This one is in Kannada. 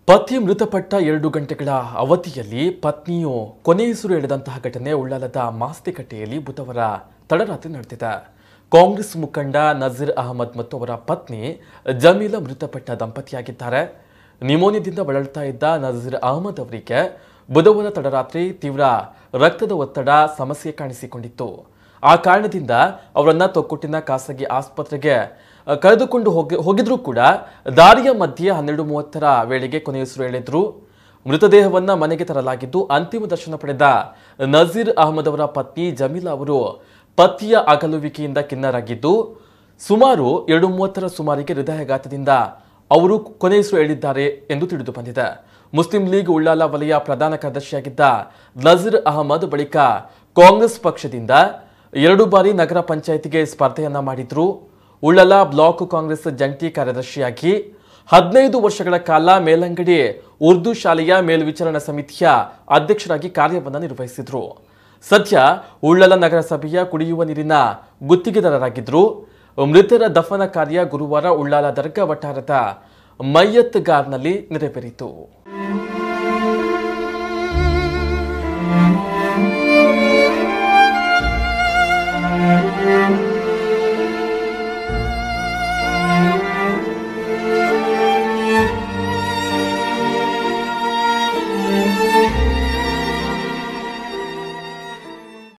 ಪತಿ ಮೃತಪಟ್ಟ 2 ಗಂಟೆಗಳ ಅವಧಿಯಲ್ಲಿ ಪತ್ನಿಯು ಕೊನೆಯುಸಿರು ಎಳೆದಂತಹ ಘಟನೆ ಉಳ್ಳಾಲದ ಮಾಸ್ತಿಕಟ್ಟೆಯಲ್ಲಿ ಬುಧವಾರ ತಡರಾತ್ರಿ ನಡೆದಿದೆ. ಕಾಂಗ್ರೆಸ್ ಮುಖಂಡ ನಜೀರ್ ಅಹಮದ್ ಮತ್ತು ಅವರ ಪತ್ನಿ ಜಮೀಲಾ ಮೃತಪಟ್ಟ ದಂಪತಿಯಾಗಿದ್ದಾರೆ. ನಿಮೋನಿಯಾದಿಂದ ಬಳಲ್ತಾ ಇದ್ದ ನಜೀರ್ ಅಹಮದ್ ಅವರಿಗೆ ಬುಧವಾರ ತಡರಾತ್ರಿ ತೀವ್ರ ರಕ್ತದ ಒತ್ತಡ ಸಮಸ್ಯೆ ಕಾಣಿಸಿಕೊಂಡಿತ್ತು. ಆ ಕಾರಣದಿಂದ ಅವರನ್ನ ತೊಕ್ಕೊಟ್ಟಿನ ಖಾಸಗಿ ಆಸ್ಪತ್ರೆಗೆ ಕರೆದುಕೊಂಡು ಹೋಗಿದ್ರು ಕೂಡ ದಾರಿಯ ಮಧ್ಯೆ 12:30 ವೇಳೆಗೆ ಕೊನೆಯುಸಿರು ಎಳೆದ್ರು. ಮೃತದೇಹವನ್ನ ಮನೆಗೆ ತರಲಾಗಿದ್ದು ಅಂತಿಮ ದರ್ಶನ ಪಡೆದ ನಜೀರ್ ಅಹಮದ್ ಅವರ ಪತ್ನಿ ಜಮೀಲಾ ಅವರು ಪತಿಯ ಅಗಲುವಿಕೆಯಿಂದ ಖಿನ್ನರಾಗಿದ್ದು ಸುಮಾರು 2:30 ಸುಮಾರಿಗೆ ಹೃದಯಾಘಾತದಿಂದ ಅವರು ಕೊನೆಯುಸಿರು ಎಳೆದಿದ್ದಾರೆ ಎಂದು ತಿಳಿದು ಬಂದಿದೆ. ಮುಸ್ಲಿಂ ಲೀಗ್ ಉಳ್ಳಾಲ ವಲಯ ಪ್ರಧಾನ ಕಾರ್ಯದರ್ಶಿಯಾಗಿದ್ದ ನಜೀರ್ ಅಹಮದ್ ಬಳಿಕ ಕಾಂಗ್ರೆಸ್ ಪಕ್ಷದಿಂದ 2 ಬಾರಿ ನಗರ ಪಂಚಾಯಿತಿಗೆ ಸ್ಪರ್ಧೆಯನ್ನ ಮಾಡಿದ್ರು. ಉಳ್ಳಾಲ ಬ್ಲಾಕ್ ಕಾಂಗ್ರೆಸ್ ಜಂಟಿ ಕಾರ್ಯದರ್ಶಿಯಾಗಿ 15 ವರ್ಷಗಳ ಕಾಲ ಮೇಲಂಗಡಿ ಉರ್ದು ಶಾಲೆಯ ಮೇಲ್ವಿಚಾರಣಾ ಸಮಿತಿಯ ಅಧ್ಯಕ್ಷರಾಗಿ ಕಾರ್ಯವನ್ನು ನಿರ್ವಹಿಸಿದ್ರು. ಸದ್ಯ ಉಳ್ಳಾಲ ನಗರಸಭೆಯ ಕುಡಿಯುವ ನೀರಿನ ಗುತ್ತಿಗೆದಾರರಾಗಿದ್ರು. ಮೃತರ ದಫನ ಕಾರ್ಯ ಗುರುವಾರ ಉಳ್ಳಾಲ ದರ್ಗಾ ವಠಾರದ ಮಯ್ಯತ್ ಗಾರ್ನಲ್ಲಿ ನೆರವೇರಿತು.